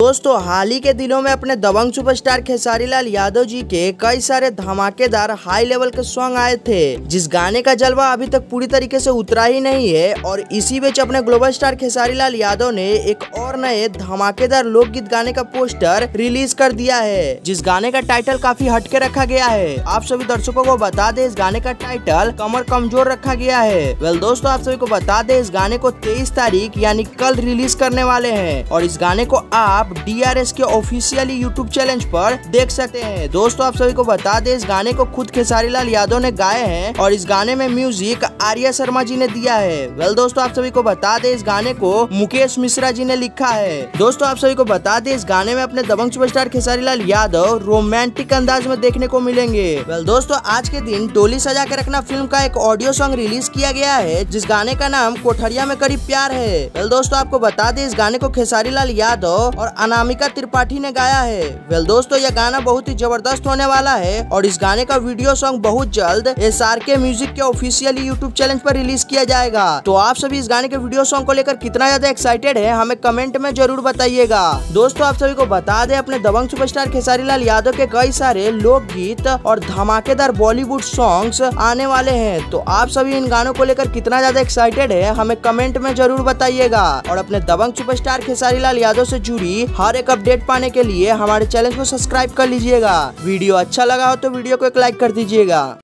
दोस्तों हाल ही के दिनों में अपने दबंग सुपरस्टार खेसारी लाल यादव जी के कई सारे धमाकेदार हाई लेवल के सॉन्ग आए थे, जिस गाने का जलवा अभी तक पूरी तरीके से उतरा ही नहीं है। और इसी बीच अपने ग्लोबल स्टार खेसारी लाल यादव ने एक और नए धमाकेदार लोकगीत गाने का पोस्टर रिलीज कर दिया है, जिस गाने का टाइटल काफी हटके रखा गया है। आप सभी दर्शकों को बता दें, इस गाने का टाइटल कमर कमजोर रखा गया है। दोस्तों आप सभी को बता दें, इस गाने को 23 तारीख यानी कल रिलीज करने वाले हैं और इस गाने को आप DRS के ऑफिशियली यूट्यूब चैनल पर देख सकते हैं। दोस्तों आप सभी को बता दें, इस गाने को खुद खेसारी लाल यादव ने गाए हैं और इस गाने में म्यूजिक आर्या शर्मा जी ने दिया है। दोस्तों आप सभी को बता दें, इस गाने को मुकेश मिश्रा जी ने लिखा है। दोस्तों आप सभी को बता दें, इस गाने में अपने दबंग सुपरस्टार खेसारी लाल यादव रोमांटिक अंदाज में देखने को मिलेंगे। दोस्तों आज के दिन टोली सजा के रखना फिल्म का एक ऑडियो सॉन्ग रिलीज किया गया है, जिस गाने का नाम कोठरिया में करीब प्यार है। दोस्तों आपको बता दें, इस गाने को खेसारी लाल यादव और अनामिका त्रिपाठी ने गाया है। दोस्तों यह गाना बहुत ही जबरदस्त होने वाला है और इस गाने का वीडियो सॉन्ग बहुत जल्द SRK म्यूजिक के ऑफिशियली यूट्यूब चैनल पर रिलीज किया जाएगा। तो आप सभी इस गाने के वीडियो सॉन्ग को लेकर कितना ज्यादा एक्साइटेड है, हमें कमेंट में जरूर बताइएगा। दोस्तों आप सभी को बता दें, अपने दबंग सुपरस्टार खेसारी लाल यादव के कई सारे लोकगीत और धमाकेदार बॉलीवुड सॉन्ग्स आने वाले हैं। तो आप सभी इन गानों को लेकर कितना ज्यादा एक्साइटेड है, हमें कमेंट में जरूर बताइएगा। और अपने दबंग सुपरस्टार खेसारी लाल यादव से जुड़ी हर एक अपडेट पाने के लिए हमारे चैनल को सब्सक्राइब कर लीजिएगा। वीडियो अच्छा लगा हो तो वीडियो को एक लाइक कर दीजिएगा।